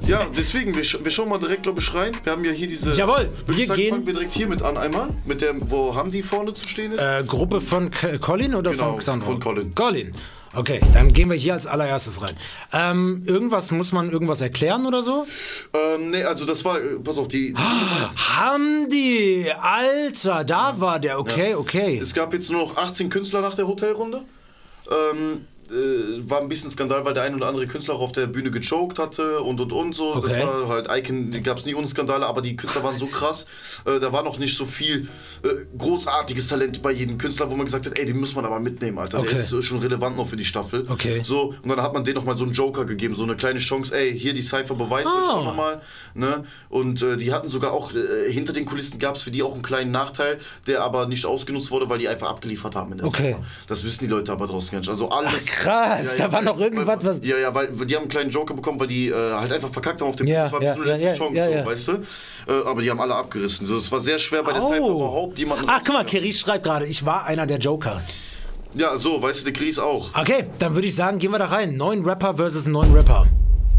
Ja, deswegen, wir schauen mal direkt, glaube ich, rein. Wir haben ja hier diese... Jawohl, wir gehen... Fangen wir direkt hier mit an einmal. Mit der, wo haben die vorne zu stehen ist? Gruppe von Colin oder genau, von Xandro? Von Colin. Colin. Okay, dann gehen wir hier als allererstes rein. Muss man irgendwas erklären oder so? Nee, also das war, pass auf, die Hamdi, Alter, da war der, okay. Es gab jetzt nur noch 18 Künstler nach der Hotelrunde. War ein bisschen Skandal, weil der ein oder andere Künstler auch auf der Bühne gechoked hatte und so. Okay. Das war halt Icon, gab es nie ohne Skandale, aber die Künstler waren so krass. Da war noch nicht so viel großartiges Talent bei jedem Künstler, wo man gesagt hat, ey, den muss man aber mitnehmen, Alter. Okay. Der ist schon relevant noch für die Staffel. Okay. So, und dann hat man denen nochmal so einen Joker gegeben, so eine kleine Chance, ey, hier die Cypher beweist euch auch nochmal. Ne? Und die hatten sogar auch, hinter den Kulissen gab es für die auch einen kleinen Nachteil, der aber nicht ausgenutzt wurde, weil die einfach abgeliefert haben in der Cypher. Das wissen die Leute aber draußen gar nicht. Also alles... Ach, krass, da war noch irgendwas, was... Ja, weil die haben einen kleinen Joker bekommen, weil die halt einfach verkackt haben auf dem Das war so eine letzte Chance, so, weißt du? Aber die haben alle abgerissen. So, es war sehr schwer bei der Cypher überhaupt jemanden... Ach, guck mal, Keris schreibt gerade, ich war einer der Joker. Ja, so, weißt du, der Keris auch. Okay, dann würde ich sagen, gehen wir da rein. 9 Rapper versus 9 Rapper.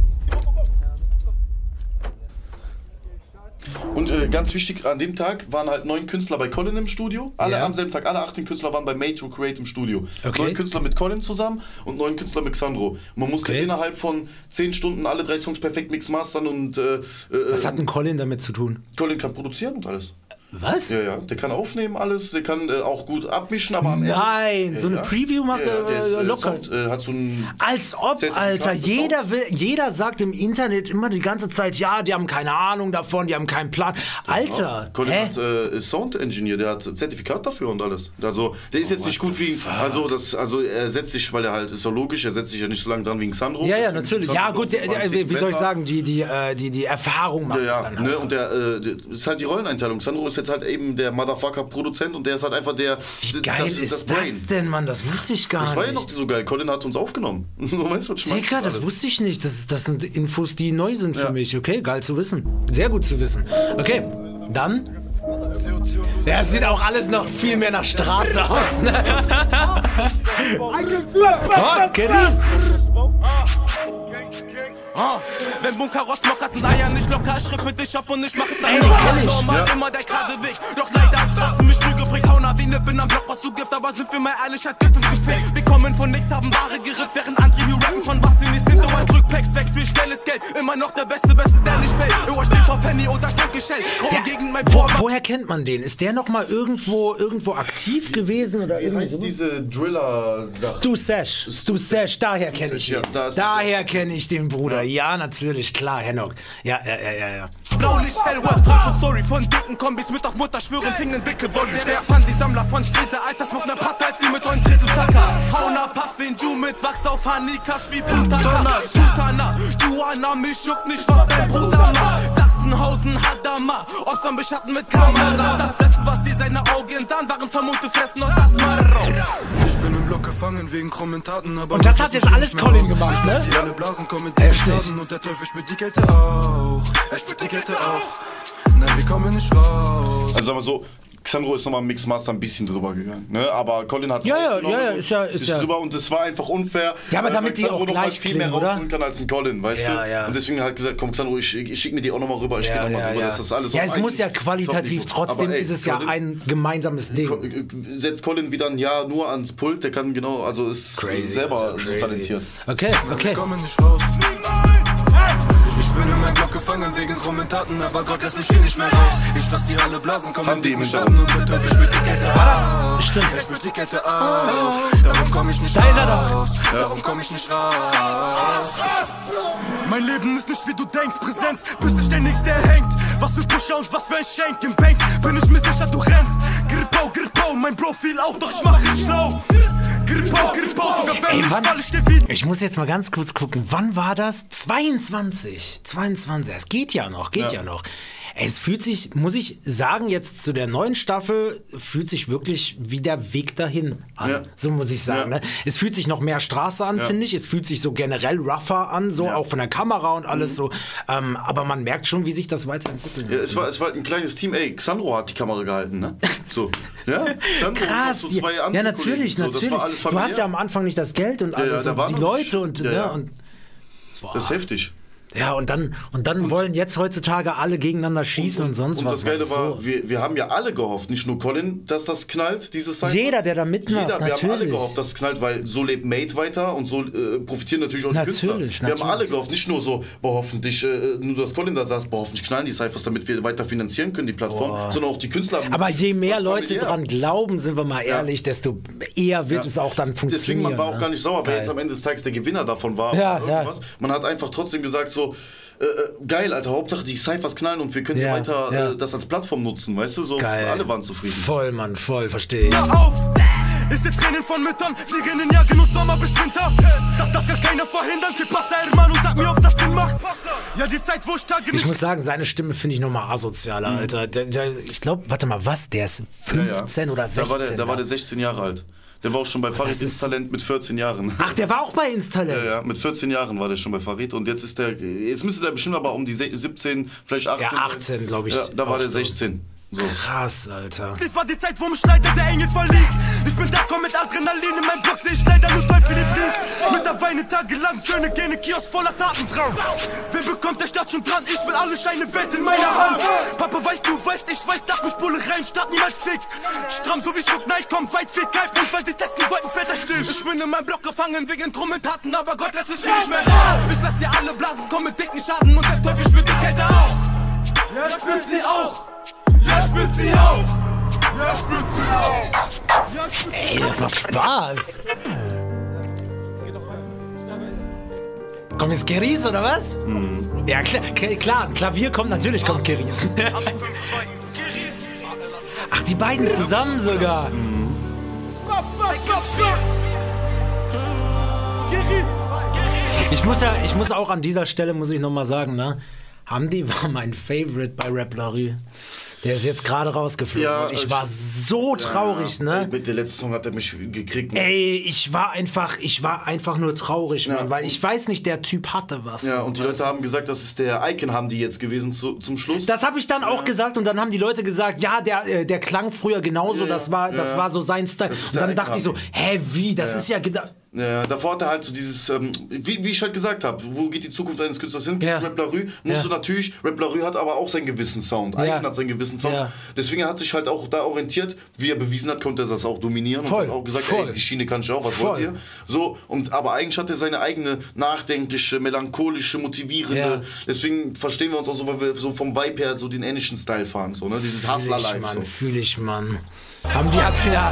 Und ganz wichtig, an dem Tag waren halt 9 Künstler bei Colin im Studio. Alle am selben Tag, alle 18 Künstler waren bei Made to Create im Studio. 9 Künstler mit Colin zusammen und 9 Künstler mit Xandro. Man musste innerhalb von 10 Stunden alle 3 Songs perfekt mix mastern und... Was hat denn Colin damit zu tun? Colin kann produzieren und alles. Was? Ja, der kann aufnehmen alles, der kann auch gut abmischen, aber am Ende... Nein, so eine Preview machen locker. Hat so ein Als ob, Alter, jeder sagt im Internet immer die ganze Zeit, ja, die haben keine Ahnung davon, die haben keinen Plan. Alter, Colin hat Sound Engineer, der hat Zertifikat dafür und alles. Also, der ist jetzt nicht gut wie... Also er setzt sich, weil er halt, ist ja logisch, er setzt sich ja nicht so lange dran wie ein Xandro. Ja, natürlich. Ja gut, wie soll ich sagen, die Erfahrung macht es dann halt. Ne? Und der ist halt die Rolleneinteilung. Xandro ist jetzt halt eben der Motherfucker-Produzent und der ist halt einfach der... Wie geil ist das denn, Mann? Das wusste ich gar nicht. Das war ja noch so geil. Colin hat uns aufgenommen. Weißt du, was ich meine? Digga, das wusste ich nicht. Das sind Infos, die neu sind für mich. Okay, geil zu wissen. Sehr gut zu wissen. Okay, dann... Ja, es sieht auch alles noch viel mehr nach Straße aus, ne? Oh, Keris! Wenn Bunker Rossmock sind Eier nicht locker, ich rippe dich ab und ich mach es dann nicht normal, immer der gerade Weg. Doch leider an Straßen mich früh geprägt, hauen Lawine, bin am Block, was du Gift, aber sind wir mal ehrlich, hat Gift und Gefäß. Wir kommen von nix, haben Ware gerippt, während andere hier rappen von was sie nicht sind. Oh, ein Drückpacks weg für schnelles Geld, immer noch der Beste, der nicht fällt. Oh, steht vor Penny oder Tankgestell, gegen mein Woher kennt man den? Ist der noch mal irgendwo aktiv gewesen oder irgendwie so? Diese Driller-Sache. Stu Sash, daher kenne ich ihn. Daher kenne ich den Bruder. Ja, natürlich, klar, Henok. Ja. Blaulicht, Hellworth, Frago-Story von dicken Kombis mit auf Mutter schwören, Fingen dicke Body. Der Pandi-Sammler von Strese, Alters macht mehr Patte als die mit euren Drittel Takas. Hauna, Puff, den Ju mit Wachs auf Honey, Klatsch wie Putana. Juana, mich juckt nicht, was dein Bruder macht. Sachsenhausen, Hadamar, Ostam beschatten mit Kamera. Das Letzte, was sie seine Augen sahen, waren vermummte Fressen aus Asmaro. Ich bin im Block gefangen wegen Kommentaten, aber... Und das hat jetzt alles Colin gemacht, ne? Alle Blasen kommen mit Heftig. Und der Teufel spürt die Kälte auch. Er spürt die Kälte auch. Nein, wir kommen nicht raus. Also sagen wir so, Xandro ist nochmal im Mixmaster ein bisschen drüber gegangen, ne? Aber Colin hat ist drüber und es war einfach unfair. Ja, aber damit die auch gleich viel mehr rausholen kann als ein Colin, weißt du? Ja. Und deswegen hat gesagt, komm Xandro, ich schick mir die auch nochmal rüber, ich geh nochmal drüber, dass das alles ja, es muss ja qualitativ, trotzdem ist es ja ein gemeinsames Ding. Setzt Colin wieder ein Jahr nur ans Pult, der kann genau, also ist selber so talentiert. Okay. Ich komme nicht raus. Ich bin in meinem Block gefangen wegen Kommentaten, aber Gott lässt mich hier nicht mehr raus. Ich lass die alle Blasen kommen mit Schatten und der Teufel spürt die Kette auf. Er spürt die Kette auf. Darum komm ich nicht raus. Darum komm ich nicht raus. Mein Leben ist nicht wie du denkst, Präsenz, bist ich der Nix, der hängt. Was für Pusher und was für ein Schenk im Banks, bin ich mir sicher, du rennst. Grippau, mein Profil auch, doch ich mach es schlau. Grippau, sogar wenn ich fall, ich dir wieder. Ich muss jetzt mal ganz kurz gucken, wann war das? 22, es geht ja noch. Es fühlt sich, muss ich sagen, jetzt zu der neuen Staffel, fühlt sich wirklich wie der Weg dahin an. Ja. So muss ich sagen. Ne? Es fühlt sich noch mehr Straße an, finde ich. Es fühlt sich so generell rougher an, so auch von der Kamera und alles so. Aber man merkt schon, wie sich das weiterentwickelt. Ja, es war halt ein kleines Team. Ey, Xandro hat die Kamera gehalten, ne? So. Ja, Xandro krass. So zwei andere natürlich. So, das war alles du hast ja am Anfang nicht das Geld und alles und die Leute und. Das ist heftig. Ja, und dann wollen jetzt heutzutage alle gegeneinander schießen und sonst was. Und das Geile war, wir haben ja alle gehofft, nicht nur Colin, dass das knallt, dieses Cypher. Jeder, der da mitmacht, wir haben alle gehofft, dass es knallt, weil so lebt Mate weiter und so profitieren natürlich auch die Künstler. Wir haben alle gehofft, nicht nur so, hoffentlich, nur dass Colin da saß, hoffentlich knallen die Cyphers, damit wir weiter finanzieren können, die Plattform, sondern auch die Künstler. Aber je mehr Leute dran glauben, sind wir mal ehrlich, desto eher wird es auch dann funktionieren. Deswegen, man war auch gar nicht sauer, wer jetzt am Ende des Tages der Gewinner davon war. Irgendwas. Man hat einfach trotzdem gesagt so, geil, Alter, Hauptsache die Cyphers knallen und wir können hier weiter das als Plattform nutzen, weißt du? So, alle waren zufrieden. Voll, Mann, voll, verstehe ich. Auf! Ist jetzt Tränen von Müttern, sie rennen ja genug Sommer bis Winter. Das kann keiner verhindern, que pasa, hermano, sag mir, ob das Sinn macht. Ja, die Zeit, wo ich Tage nicht... Ich muss sagen, seine Stimme finde ich nochmal asozialer, Alter. Ich glaube, warte mal, was, der ist 15 oder 16? Da war der 16 Jahre alt. Der war auch schon bei Farid Instalent mit 14 Jahren. Ach, der war auch bei Instalent? Ja, mit 14 Jahren war der schon bei Farid und jetzt müsste der bestimmt aber um die 17, vielleicht 18. Ja, 18, glaube ich. Ja, da war der 16. So. Krass, Alter. Die war die Zeit, wo mich leider der Engel verließ. Ich bin da, komm mit Adrenalin in mein Block, seh ich leider nur Teufel im Blies. Mit der Weine tagelang, Söhne gehen in Kiosk voller Tatentraum. Wer bekommt, der Stadt schon dran, ich will alle Scheine Welt in meiner Hand. Papa, weißt du, ich weiß, darf mich Bulle rein, Stadt niemals fickt. Stramm so wie Schuck, Neid, kommt weit, fick, halb und weil sie testen wollten, fällt er still. Ich bin in meinem Block gefangen wegen Trummentaten, aber Gott lässt sich nicht mehr raus. Ich lass dir alle blasen, komm mit dicken Schaden und der Teufel spürt die Kälte auch. Ja, spürt sie auch. Ja, spürt sie auch! Ja, spürt sie auch! Ey, das macht Spaß! Kommt jetzt Keris oder was? Ja, klar, Klavier kommt, natürlich kommt Keris. Ach, die beiden zusammen sogar! Ich muss auch an dieser Stelle, muss ich nochmal sagen, ne? Hamdi war mein Favorite bei Rap Larry. Der ist jetzt gerade rausgeflogen. Ja, ich war so traurig, ne? Mit der letzten Song hat er mich gekriegt. Ne? Ey, ich war einfach nur traurig, Mann, weil ich weiß nicht, der Typ hatte was. Ja, und die Leute haben gesagt, das ist der Icon Hamdi jetzt gewesen zum Schluss. Das habe ich dann auch gesagt und dann haben die Leute gesagt, ja, der klang früher genauso, das war so sein Style. Und dann dachte ich so, hä, wie? Das ist ja genau... Ja, davor hat er halt so dieses, wie ich halt gesagt habe, wo geht die Zukunft eines Künstlers hin? Rap Larry musst du natürlich, Rap Larry hat aber auch seinen gewissen Sound. Icon hat seinen gewissen Sound. Ja. Deswegen hat sich halt auch da orientiert, wie er bewiesen hat, konnte er das auch dominieren und hat auch gesagt, ey, die Schiene kann ich auch, was wollt ihr? So, aber eigentlich hat er seine eigene nachdenkliche, melancholische, motivierende, deswegen verstehen wir uns auch so, weil wir so vom Vibe her so den ähnlichen Style fahren, so, ne? Dieses Hustler-Life. So. Fühl ich, Mann. Haben die hat ja.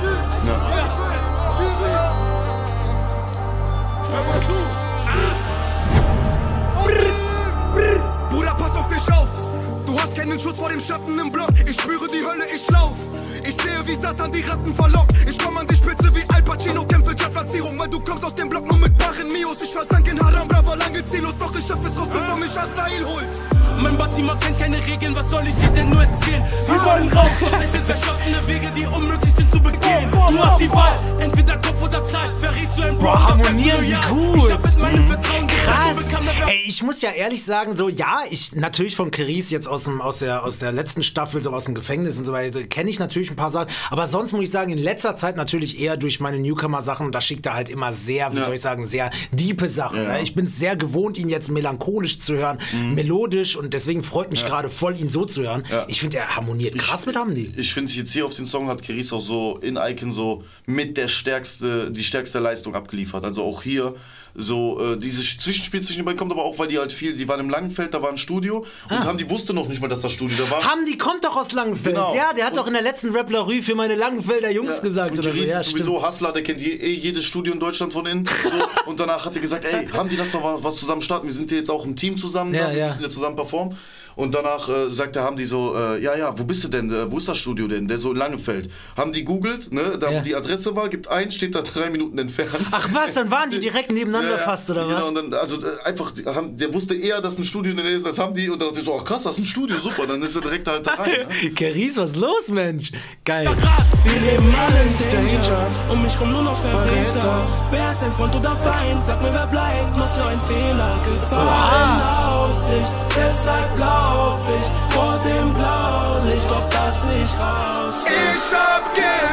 Bruder, pass auf dich auf. Du hast keinen Schutz vor dem Schatten im Block. Ich spüre die Hölle, ich lauf. Ich sehe, wie Satan die Ratten verlockt. Ich komm an die Spitze wie Al Pacino, kämpfe Jobplatzierung, weil du kommst aus dem Block nur mit Barren Mios. Ich versank in Haram, Brava, lange ziellos, doch ich schaff es raus, bevor mich Azrael holt. Mein Batima kennt keine Regeln, was soll ich dir denn nur erzählen? Wir wollen raus, doch es sind verschlossene Wege, die unmöglich sind zu begehen. Du hast die Wahl, entweder Kopf oder Zeit, verriet zu einem Bro, harmonieren die gut. Ich hab mit meinem Vertrauen krass. Ey, ich muss ja ehrlich sagen, so, ja, ich natürlich von Keris jetzt aus der letzten Staffel, so aus dem Gefängnis und so weiter, kenne ich natürlich ein paar Sachen, aber sonst muss ich sagen, in letzter Zeit natürlich eher durch meine Newcomer-Sachen, da schickt er halt immer sehr, wie soll ich sagen, sehr diepe Sachen. Ja. Ne? Ich bin sehr gewohnt, ihn jetzt melancholisch zu hören, melodisch und deswegen freut mich gerade voll, ihn so zu hören. Ja. Ich finde, er harmoniert krass mit Hamdi. Ich finde, jetzt hier auf den Song hat Keris auch so in Icon so mit die stärkste Leistung abgeliefert. Also auch hier so dieses Zwischenspiel zwischen den beiden kommt aber auch, weil die waren im Langenfeld, da war ein Studio und Hamdi wusste noch nicht mal, dass das Studio da war. Hamdi kommt doch aus Langenfeld, ja, der hat doch in der letzten Rap Larry für meine Langenfelder Jungs gesagt. Und Keris ist sowieso Hustler, der kennt jedes Studio in Deutschland von innen. So. Und danach hat er gesagt, ey, Hamdi, lass doch was zusammen starten, wir sind hier jetzt auch im Team zusammen, wir müssen ja zusammen performen. Und danach sagt der Hamdi so, ja, wo bist du denn, wo ist das Studio denn? Der so in Langenfeld. Hamdi googelt, ne, da wo die Adresse war, gibt ein, steht da 3 Minuten entfernt. Ach was, dann waren die direkt nebeneinander fast, oder was? Genau, und dann, also einfach, der wusste eher, dass ein Studio in der Nähe ist als Hamdi und dann dachte ich so, ach krass, das ist ein Studio, super, dann ist er direkt halt da rein. Ne? Keris, was los, Mensch? Geil. Wir leben alle in Danger, um mich rum nur noch Verräter. Wer ist ein Freund oder Feind? Sag mir, wer bleibt, muss nur ein Fehler gefallen. Aussicht, deshalb lauf ich vor dem Blaulicht, auf das ich raus. Ich hab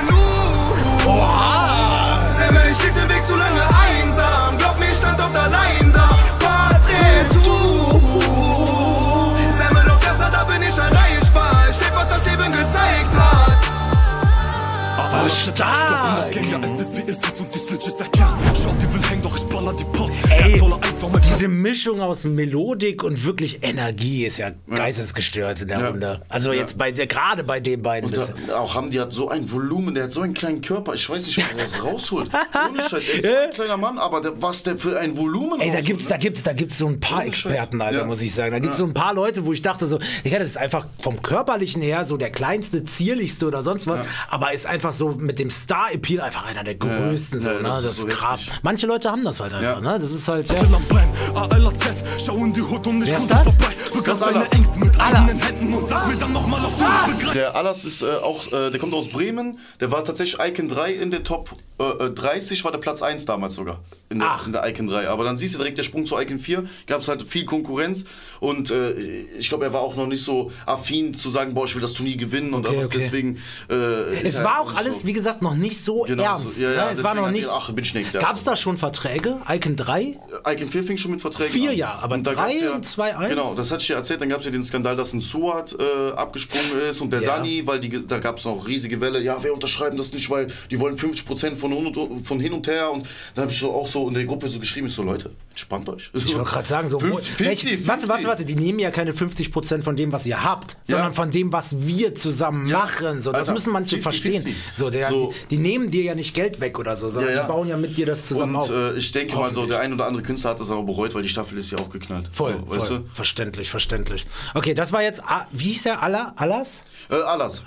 genug. Selber, ich lief den Weg zu lange einsam. Glaub mir, ich stand auf der Line da. Patretu. Stoppen das Gang, ja, es ist wie es ist und die Snitches erkennen. Schaut, die will hängen, doch ich baller die Post. Ey, diese Mischung aus Melodik und wirklich Energie ist ja geistesgestört in der Runde. Also jetzt gerade bei den beiden. Und auch Hamdi hat so ein Volumen, der hat so einen kleinen Körper. Ich weiß nicht, ob er das rausholt. Ohne Scheiß, er ist so ein kleiner Mann, aber was der für ein Volumen Ey, da gibt's so ein paar Experten, Alter, muss ich sagen. Da gibt's so ein paar Leute, wo ich dachte so, Digga, das ist einfach vom Körperlichen her so der kleinste, zierlichste oder sonst was, aber ist einfach so mit dem Star-Appeal einfach einer der größten. So, ne? Das ist so krass. Heftig. Manche Leute haben das halt einfach, ne? Das ist halt, Wer ist das? Der Alas ist auch, der kommt aus Bremen, der war tatsächlich Icon 3 in der Top 30, war der Platz 1 damals sogar in der Icon 3. Aber dann siehst du direkt der Sprung zu Icon 4, gab es halt viel Konkurrenz und ich glaube, er war auch noch nicht so affin zu sagen, boah, ich will das Turnier gewinnen und deswegen. Es war auch alles, wie gesagt, noch nicht so ernst. So, ja, es war noch nicht. Gab es da schon Verträge? Icon 3? Icon 4 fing schon mit Verträgen 4 an. Ja, aber 3 und 2-1? Genau, das hatte ich dir erzählt. Dann gab es ja den Skandal, dass ein Suat abgesprungen ist und der Dani, weil da gab es noch riesige Welle. Ja, wir unterschreiben das nicht, weil die wollen 50% von hin und her. Und dann habe ich so auch so in der Gruppe so geschrieben, ich so, Leute, entspannt euch. Ich wollte gerade sagen, so, 50. Warte, die nehmen ja keine 50% von dem, was ihr habt, sondern von dem, was wir zusammen machen. So, das müssen manche verstehen. So, die nehmen dir ja nicht Geld weg oder so, sondern die bauen ja mit dir das zusammen auf. Und ich denke mal so, der ein oder andere Künstler hat das auch bereut, weil die Staffel ist ja auch geknallt. Voll. Weißt du? Verständlich. Okay, das war jetzt, wie hieß der? Alas. Alas.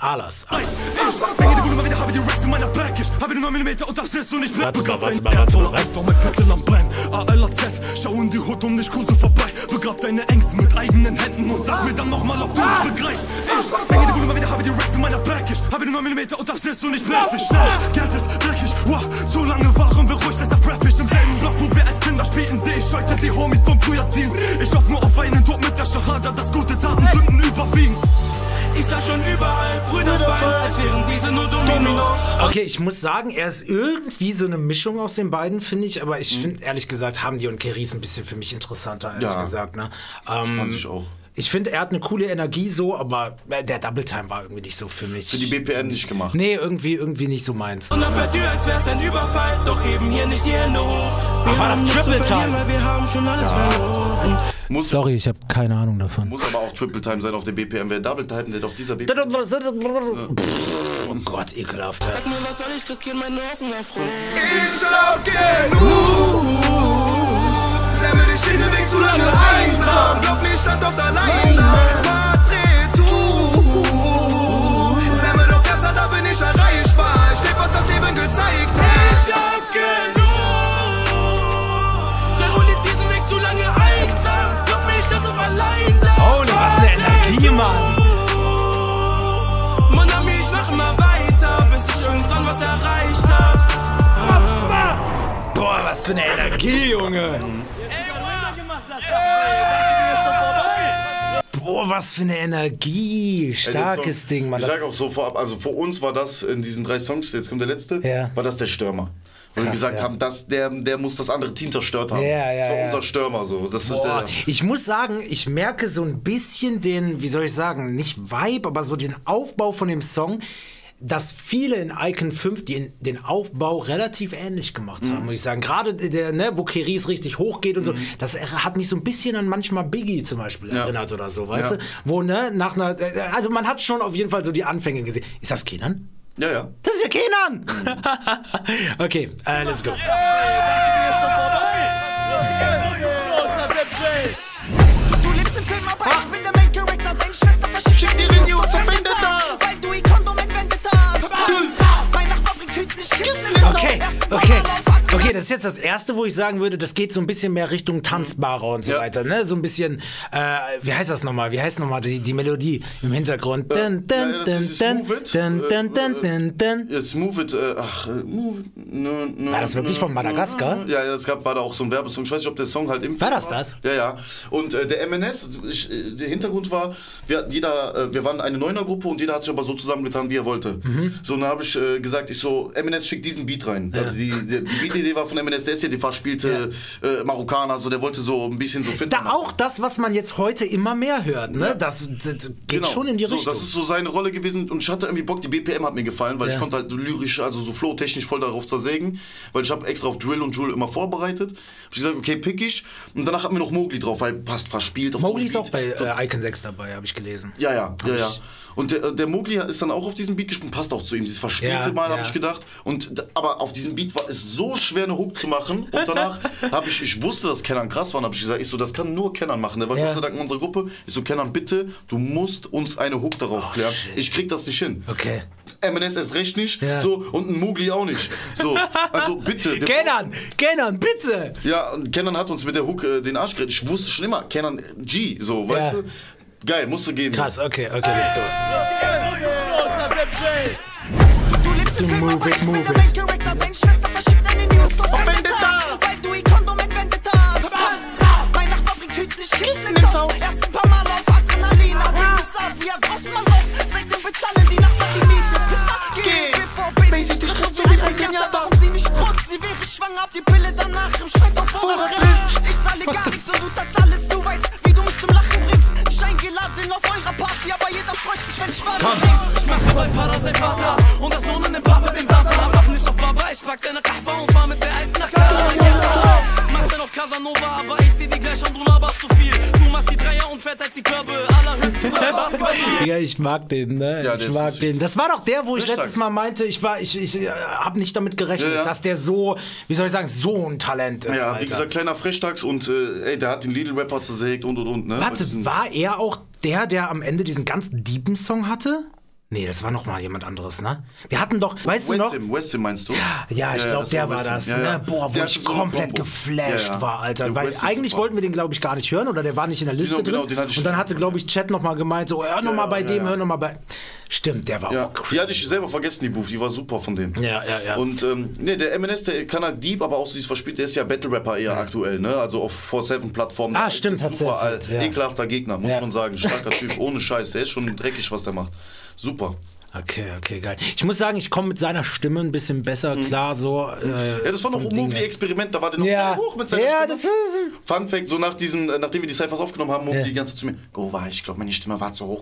Schau in die Hut um dich Kruse vorbei. Begrab deine Ängste mit eigenen Händen und sag mir dann nochmal, ob du es begreifst. Ich bringe die Bude mal wieder, habe die Racks in meiner Back. Ich habe die 9 mm und das ist und ich bless dich schnell. Geld ist dreckig, wow, so lange waren wir ruhig, deshalb rap ich im selben Block, wo wir als Kinder spielten. Seh ich heute die Homies vom früher dienen. Ich hoffe nur auf einen Tod mit der Shahada, dass gute Taten Sünden überwiegen. Ich sah schon überall Brüder fallen, als wären diese nur Dominos. Okay, ich muss sagen, er ist irgendwie so eine Mischung aus den beiden, finde ich. Aber ich finde, ehrlich gesagt, Hamdi und Keris ein bisschen für mich interessanter, ehrlich gesagt. Ne? Fand ich auch. Ich finde, er hat eine coole Energie so, aber der Double Time war irgendwie nicht so für mich. Für die BPM nicht gemacht. Nee, irgendwie nicht so meins. Und dann bei dir, als wär's ein Überfall, doch heben hier nicht die Hände hoch. Ach, war das Triple Time? Weil wir haben schon alles verloren. Sorry, ich habe keine Ahnung davon. Muss aber auch Triple Time sein auf der BPM. Wer Double Time, der auf dieser BPM. Oh Gott, ekelhaft. Sag mir, was soll ich riskieren, meine offene Front? Ich hab genug. Semmel, ich stehe den Weg zu lange einsam. Glaub mir, ich stand auf der Leine. Madrid, Semmel, auf Gasser, da bin ich erreichbar. Ich leb, was das Leben gezeigt hat. Ich hab genug. Zero lief diesen Weg zu lange einsam. Glaub mir, ich stand auf alleine. Holy, was eine Energie, Mann. Mann, Ami, ich mach immer weiter, bis ich irgendwann was erreicht hab. Boah, was für eine Energie, Junge. Boah, was für eine Energie. Starkes Ding, Mann. Ich sag auch so vorab, also für uns war das in diesen 3 Songs, jetzt kommt der letzte, war das der Stürmer. Wo wir gesagt haben, der muss das andere Team zerstört haben. Das war unser Stürmer so. Das ist ich muss sagen, ich merke so ein bisschen den, wie soll ich sagen, nicht Vibe, aber so den Aufbau von dem Song, dass viele in Icon 5 den Aufbau relativ ähnlich gemacht haben, muss ich sagen. Gerade wo Keris richtig hochgeht und so, das hat mich so ein bisschen an manchmal Biggie zum Beispiel erinnert oder so, weißt du? Wo, nach einer, also man hat schon auf jeden Fall so die Anfänge gesehen. Ist das Kenan? Ja, ja. Das ist ja Kenan! Okay, let's go. Du lebst im Film, aber ich bin der Main Character. Deine Schwester verschickt die Videos zum Vendetta, weil du ihr Kondom entwendet hast. Mein Nachbar bringt Tüten, ich kissen in Okay, das ist jetzt das Erste, wo ich sagen würde, das geht so ein bisschen mehr Richtung Tanzbarer und so weiter, ne? So ein bisschen, wie heißt das nochmal? Wie heißt nochmal die Melodie im Hintergrund? Smooth It, war das wirklich von Madagaskar? Ja, war da auch so ein Werbesong. Ich weiß nicht, ob der Song halt im War das? Ja. Und der MNS, der Hintergrund war, wir waren eine Neuner-Gruppe und jeder hat sich aber so zusammengetan, wie er wollte. So, dann habe ich gesagt, MNS schickt diesen Beat rein. Also die Beat-Idee war von MNS, der ist ja die verspielte Marokkaner, so, der wollte so ein bisschen so fit Da machen. auch das, was man jetzt heute immer mehr hört, ne? Das geht schon in die Richtung. So, das ist so seine Rolle gewesen und ich hatte irgendwie Bock, die BPM hat mir gefallen, weil ich konnte halt so lyrisch, also so flow-technisch voll darauf zersägen, weil ich habe extra auf Drill und Jule immer vorbereitet. Hab ich gesagt, okay, pick ich. Und danach hatten wir noch Mowgli drauf, weil passt verspielt. Auf Mowgli ist auch bei Icon 6 dabei, habe ich gelesen. Ja. Und der Mowgli ist dann auch auf diesen Beat gesprungen, passt auch zu ihm, dieses verspielte Mal, habe ich gedacht. Aber auf diesem Beat war es so schwer, eine Hook zu machen. Und danach habe ich wusste, dass Kenan krass war, und habe ich gesagt, das kann nur Kenan machen. Der war Gott sei Dank in unserer Gruppe. Ich so, Kenan, bitte, du musst uns eine Hook darauf klären. Ich krieg das nicht hin. Okay. MNS erst recht nicht, so, und ein Mowgli auch nicht. So, also bitte. Kenan, bitte! Ja, und Kenan hat uns mit der Hook den Arsch gerettet. Ich wusste schon immer, Kenan G, so, weißt du? Geil, musst du geben. Krass, okay, let's go. Du lebst im Film, aber ich bin der Main Character. Deine Schwester verschickt deine News aus Vendetta, weil du Kondom entwendet hast. Mein Nachbar bringt Tüten, ich krieg's ins Haus. Erst ein paar Mal auf Adrenalin, bis ich sah, wie er draußen mal raucht. Seitdem bezahlen die Nachbarn die Miete. Pisser, geht bevor Basic dich trifft, so wie Pinata. Warum sie nicht druckt, sie wäre schwanger, hab die Pille danach im Schrank auf Vorrat drin. Ich zahle gar nichts und du zahlst alles, du weißt, wie du mich zum Lachen bringst. Scheingeladen auf eurer Party, aber jeder freut sich, wenn ich war. Ich mache bald Para sein Vater und das Sohn in dem Park mit dem Satan. Mach nicht auf Baba, ich pack deine Kahba und fahr mit der Alten nach Kala. Machst dann auf Casanova, aber ich seh die gleich an, du laberst zu viel. Du machst die Dreier und fett als die Körbe, allerhöchstens nur ein Basketball. Ja, ich mag den, ne? Ja, ich mag den. Das war doch der, wo ich stark. letztes Mal meinte, ich habe nicht damit gerechnet, dass der so, wie soll ich sagen, so ein Talent ist. Ja, Alter. wie gesagt, kleiner Frechdachs und der hat den Lidl-Rapper zersägt und, ne? Warte, war er auch der am Ende diesen ganz deepen Song hatte? Nee, das war noch mal jemand anderes, ne? Wir hatten doch, weißt du noch? Westim meinst du? Ja, ich glaube, der war das. Ja, ne? Boah, wo ich komplett geflasht war, Alter. Weil eigentlich wollten wir den, glaube ich, gar nicht hören oder der war nicht in der Liste drin. Und dann hatte, glaube ich, Chat noch mal gemeint, so, hör noch mal bei dem, hör noch mal bei... Stimmt, der war auch crazy. Die hatte ich selber vergessen, die Booth, die war super von dem. Ja. Und der MNS, der kann halt deep, aber auch so dieses verspielt, der ist ja Battle-Rapper eher aktuell, ne? Also auf 4-7-Plattformen. Stimmt, hat super erzählt, ja. Ekelhafter Gegner, muss man sagen. Starker Typ, ohne Scheiß. Der ist schon dreckig, was der macht. Super. Okay, geil. Ich muss sagen, ich komme mit seiner Stimme ein bisschen besser klar, so. Ja, das war noch ein Mowgli-Experiment, da war der noch sehr hoch mit seiner Stimme. Ja, das war Fun Fact, so nachdem wir die Cyphers aufgenommen haben, Mowgli die ganze Zeit zu mir, Gova, ich glaube, meine Stimme war zu hoch.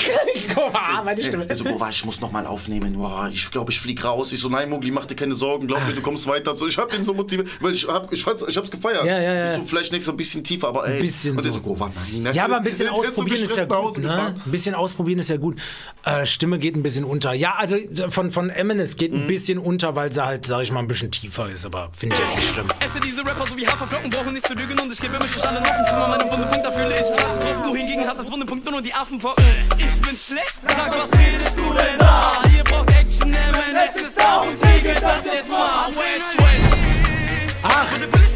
Gova, meine Stimme. Also, Gova, ich muss nochmal aufnehmen. Boah, ich glaube, ich flieg raus. Ich so, nein, Mowgli, mach dir keine Sorgen, glaub mir, du kommst weiter. So, ich hab den so motiviert, weil ich hab's gefeiert. Ja. Ich so, vielleicht nächstes Mal ein bisschen tiefer, aber ey. Ein bisschen und der so, Gova, nein. Ja, aber ein bisschen ausprobieren ist ja gut, ne? Ein bisschen ausprobieren ist ja gut. Stimme geht ein bisschen unter. Ja, also von MNS geht ein bisschen unter, weil sie halt, sag ich mal, ein bisschen tiefer ist, aber finde ich jetzt nicht schlimm. Esse diese Rapper so wie Haferflocken, brauchen nicht zu lügen und ich gebe mich nicht alle Noten. Trümmer meinen Wundepunkt, da fühle ich mich hart getroffen. Du hingegen hast als Wundepunkt nur die Affenpocken. Ich bin schlecht, sag, was redest du denn da? Ihr braucht Action, MNS ist da und regelt das jetzt mal. Ach,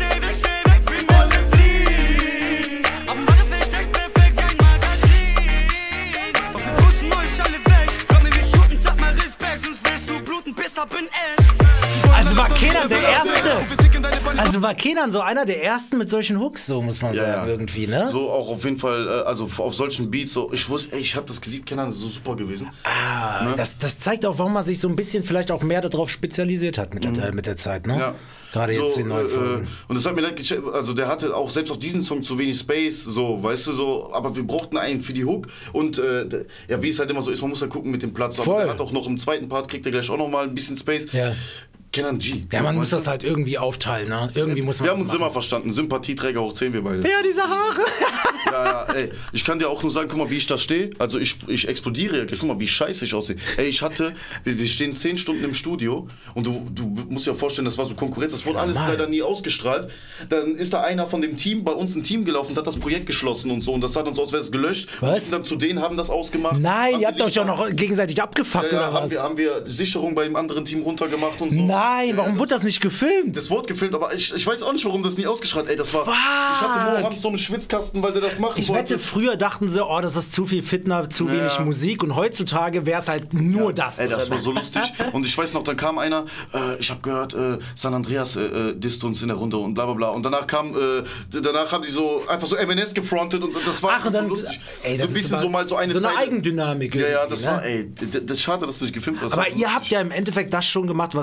also war Kenan der Erste. Also war Kenan so einer der Ersten mit solchen Hooks, so muss man sagen, irgendwie, ne? So auch auf jeden Fall, also auf solchen Beats, so, ich wusste, ey, ich hab das geliebt, Kenan, das ist so super gewesen. Ne? Das zeigt auch, warum man sich so ein bisschen vielleicht auch mehr darauf spezialisiert hat mit der Zeit, ne? Ja. Gerade jetzt die neuen Folgen. Und das hat mir leid gecheckt, also der hatte auch selbst auf diesen Song zu wenig Space, so, weißt du, so, aber wir brauchten einen für die Hook und ja, wie es halt immer so ist, man muss halt gucken mit dem Platz, aber der hat auch noch im zweiten Part, kriegt er gleich auch noch mal ein bisschen Space. Ja. Kenan G. Ja, man muss das halt irgendwie aufteilen, ne? Irgendwie muss man Wir haben uns immer verstanden. Sympathieträger hoch 10, wir beide. Ja, diese Haare. Ja, ey. Ich kann dir auch nur sagen, guck mal, wie ich da stehe. Also ich explodiere ja gleich. Guck mal, wie scheiße ich aussehe. Ey, wir stehen 10 Stunden im Studio und du musst dir ja vorstellen, das war so Konkurrenz. Das wurde alles leider nie ausgestrahlt. Dann ist da einer von dem Team, bei uns ein Team gelaufen und hat das Projekt geschlossen und so. Und das sah dann so aus, wäre es gelöscht. Was? Und dann zu denen haben das ausgemacht. Nein, ihr habt euch auch noch gegenseitig abgefuckt, oder was? Haben wir Sicherung bei dem anderen Team runtergemacht und so. Nein, warum wurde das nicht gefilmt? Das wurde gefilmt, aber ich weiß auch nicht, warum das nie ausgestrahlt. Ey, das war... Fuck. Ich hatte Mohammed so einen Schwitzkasten, weil der das machen Ich wollte. wette, früher dachten sie, oh, das ist zu viel Fitner, zu wenig Musik. Und heutzutage wäre es halt nur das. Ey, das war so lustig. Und ich weiß noch, dann kam einer, ich habe gehört, San Andreas disst uns in der Runde und bla bla bla. Und danach haben die so einfach so MNS gefrontet und das war und dann, so lustig. Ey, so ein bisschen so mal so eine so eine Zeile. Eigendynamik. Ja, das ne? war, ey, das ist schade, dass das nicht gefilmt war. Aber ihr habt ja im Endeffekt das schon gemacht, was jetzt dann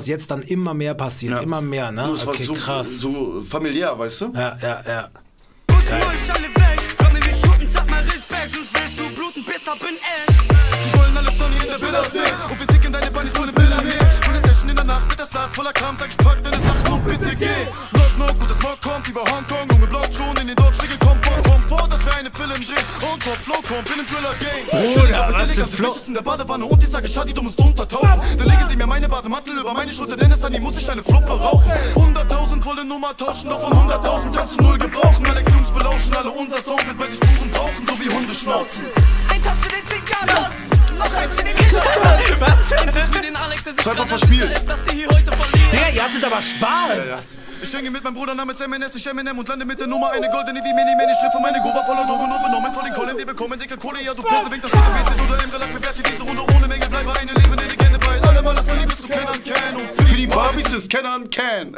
immer mehr passiert, immer mehr, ne? Das war so, krass. so familiär, weißt du? Ja. Euch alle weg, komm mir wie Schuten, sag mal Respekt, sonst willst du bluten, bis ab in echt. Sie wollen alle Sonny in der Villa sehen und wir ticken deine Bunnies voll im Villa nehmen. Von der Session in der Nacht mit der Start voller Kram, sag ich pack deine Sachen und bitte geh. Knock, gutes Mock kommt über Hongkong, Junge Block schon in den Dodge-Schläge, komm vor, dass wir eine Film drehen und Top Flow kommt in den Thriller-Game. Bruder, was für Flow. In der Badewanne und ich sage, schade, du musst untertauchen. Dann legen sie mir meine Bademantel über meine Schulter, denn es an die muss ich eine Fluppe rauchen. 100.000 wollen Nummer tauschen, doch von 100.000 kannst du null gebrauchen. Alex Jungs belauschen alle unser Sound, weil sie Spuren brauchen, so wie Hunde schnauzen. Ein Tass für den Zigaros, noch eins für den Lichtaros. Was? Ein Tass für den Alex, der sich einfach gerade verspielt. ist, dass sie hier heute verlieren. Digga, ihr hattet aber Spaß. Ich hänge mit meinem Bruder namens MNS, ich Eminem und lande mit der Nummer eine goldene wie Mini, ich treffe meine Gova voller Drogen und benommen von den Kohlen, wir bekommen dicke Kohle, ja du Perse, winkt das mit dem WC oder im Relax, bewerte diese Runde ohne Mängel, bleibe eine lebende Legende, weil alle mal das Liebes zu kennen und Für die Barbies ist Kenan Can.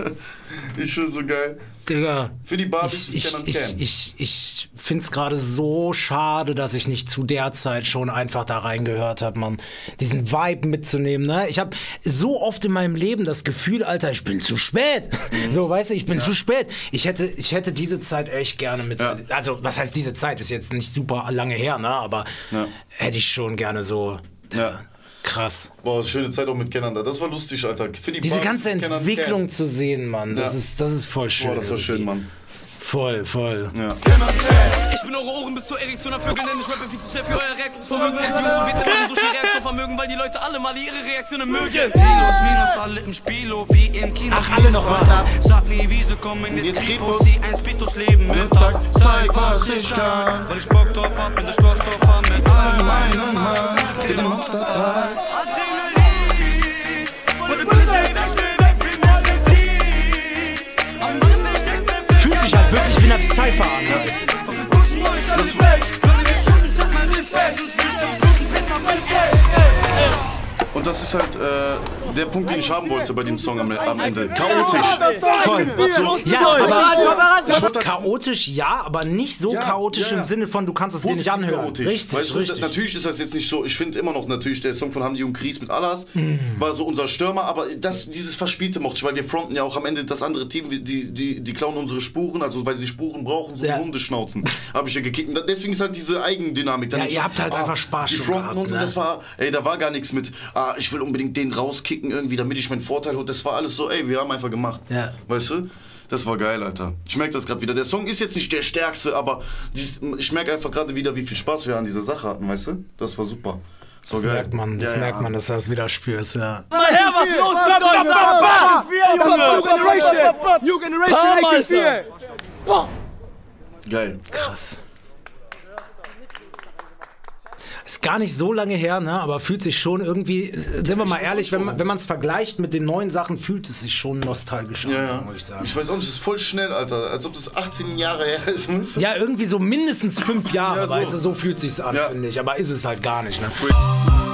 Ist schon so geil. Digga. Für die Barbies ist Kenan Can. Ich find's gerade so schade, dass ich nicht zu der Zeit schon einfach da reingehört habe, Mann. Diesen Vibe mitzunehmen, ne? Ich habe so oft in meinem Leben das Gefühl, Alter, ich bin zu spät. So, weißt du, ich bin zu spät. Ich hätte diese Zeit echt gerne mit. Ja. Also, was heißt diese Zeit? Ist jetzt nicht super lange her, ne? Aber hätte ich schon gerne so. Ja. Krass. Boah, schöne Zeit auch mit Kenan da. Das war lustig, Alter. Für die Diese Barbies ganze ist Kenan Entwicklung Can. zu sehen, Mann, das ist voll schön. Boah, das war schön, Mann. Voll. Ja. Ich bin eure Ohren bis zur Erektion am Vögeln, denn ich rappe viel zu schnell für euer Reaktionsvermögen. Die Jungs vom WC machen durch die Reaktionvermögen, weil die Leute alle mal ihre Reaktionen mögen. Silos, Minus, alle im Spielo, wie im Kino. Ach, alle noch mal. Sag mir, wie sie kommen jetzt Kripos, sie ein Spitos leben mit Tag. Zeig, was ich kann, weil ich Bock drauf hab, bin der Stolz drauf hab, mit all meinem Hand. Den Monster dabei. Adrenalin, von dem Billigkeit, ich will weg, wir müssen fliehen. Am Mann versteckt der Welt. Fühlt sich halt wirklich wie eine Cypher an, halt. Und das ist halt der Punkt, den ich haben wollte bei dem Song am Ende. Chaotisch. Voll. So, Ja, aber das- chaotisch, ja, aber nicht so Ja, chaotisch ja. im Sinne von, du kannst es dir nicht Positiv anhören. chaotisch. Richtig, weißt du, richtig. Natürlich ist das jetzt nicht so, ich finde immer noch natürlich, der Song von Hamdi und Kries mit Alas war so unser Stürmer, aber dieses Verspielte mochte ich, weil wir fronten ja auch am Ende das andere Team, die klauen unsere Spuren, also weil sie Spuren brauchen, so Ja. wie Hundeschnauzen, habe ich ja gekickt. Und deswegen ist halt diese Eigendynamik. Dann Ja, nicht ihr so, habt halt einfach Spaß Die schon fronten gehabt, und so, ne? das war, da war gar nichts mit, ich will unbedingt den rauskicken irgendwie, damit ich meinen Vorteil hole. Das war alles so, wir haben einfach gemacht. Ja. Weißt du? Das war geil, Alter. Ich merke das gerade wieder. Der Song ist jetzt nicht der stärkste, aber ich merke einfach gerade wieder, wie viel Spaß wir an dieser Sache hatten, weißt du? Das war super. Das war Das geil. merkt man, dass du das wieder spürst, ja. Her, was los mit New Generation AK4. Geil. Krass. Ist gar nicht so lange her, ne? Aber fühlt sich schon irgendwie, sind wir mal ehrlich, wenn man es vergleicht mit den neuen Sachen, fühlt es sich schon nostalgisch an, muss ich sagen. Ich weiß auch nicht, das ist voll schnell, Alter. Als ob das 18 Jahre her ist. Ja, irgendwie so mindestens 5 Jahre, Ja, so. weißt du, so fühlt sich's an, Ja. finde ich. Aber ist es halt gar nicht, ne?